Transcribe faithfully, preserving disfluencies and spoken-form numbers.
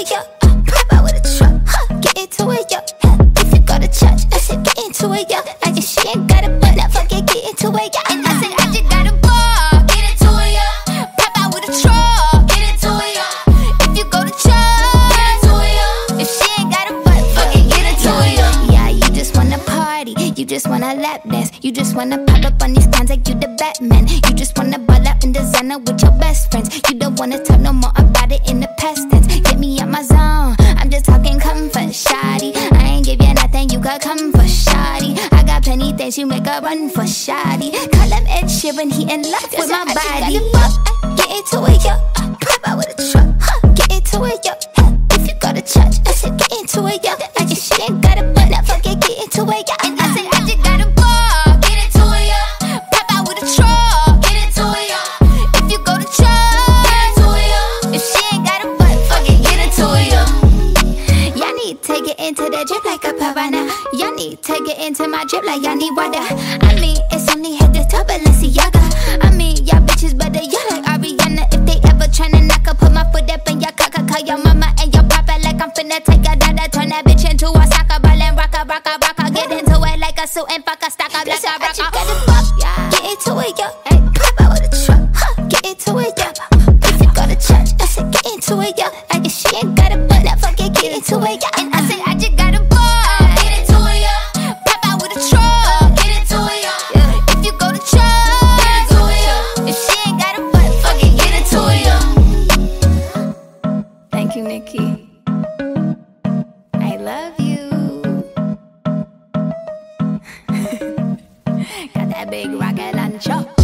it, yeah. Uh, pop out with a truck, huh? Get into it, yeah. Uh, if you go to church, I said get into it, yeah. Like if she ain't got a butt, now fuck it, get into it, yeah. And I said I just got a ball, get into it, yeah. Pop out with a truck, get into it, yeah. If you go to church, get into it, yeah. If she ain't got a butt, fuck it, get into it, yeah. Yeah, you just wanna party, you just wanna lap dance, you just wanna pop up on these cons like you the Batman. You just wanna ball out in designer with your best friends. You don't wanna talk no more about it in the past tense. Get me out my zone, I'm just talking comfort, shawty. I ain't give you nothing, you could come for shawty. I got plenty things you make a run for shawty. Call him Ed Sheeran, he in love with my body. Get into it, yo. Pop out with a truck, huh? Get into it, yo. If you go to church, I said get into it, yo. Like if she ain't got a butt, now fuck it, get into it, yo. And I said I just got a ball, get into it, yo. Pop out with a truck, get into it, yo. If you go to church, get into it, yo. If she ain't got a butt, fuck it, get into it, yo. Y'all need to get into the drip like a piranha. Y'all need to get into my drip like y'all need water. I mean, it's only head to toe, Balenciaga. I mean, y'all bitches better, y'all like Ariana. If they ever tryna knock up, put my foot up in your cock. Call your mama and your papa like I'm finna take a dada. Turn that bitch into a soccer ball and rock a, rock a, rock a. Get into it like a suit and fuck a stock up like a rock a. Get into it, yo. Hey, pop out with a truck, huh? Get into it, yo. If you go to church, I said get into it, yo. Like if she ain't got a butt, now fuck it, get into it, yo. And I said I just got a ball, get into it, yo. Pop out with a truck, get into it, yo. If you go to church, get into it, yo. If she ain't got a butt, fuck it, get into it, yo. Thank you, Nikki. I love you. Got that big rocket launcher.